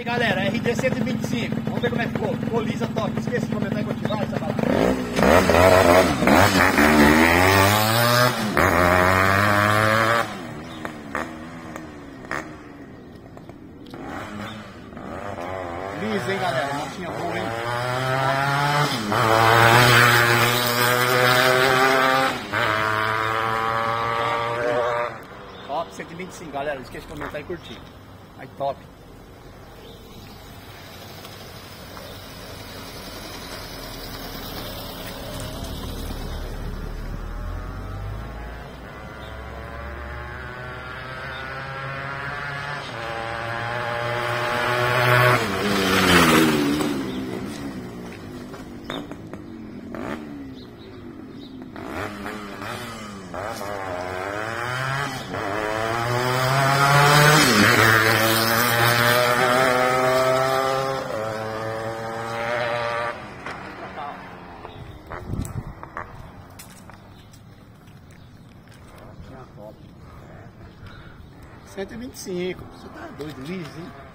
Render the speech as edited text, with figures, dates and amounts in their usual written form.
E aí, galera, RD 125, vamos ver como é que ficou. Ficou lisa, top. Esqueça de comentar e continuar essa balada. Lisa, hein, galera? Motinha boa, hein? Top 125, galera. Não esqueça de comentar e curtir. Aí, top. Top. 125, você tá doido, liso, hein?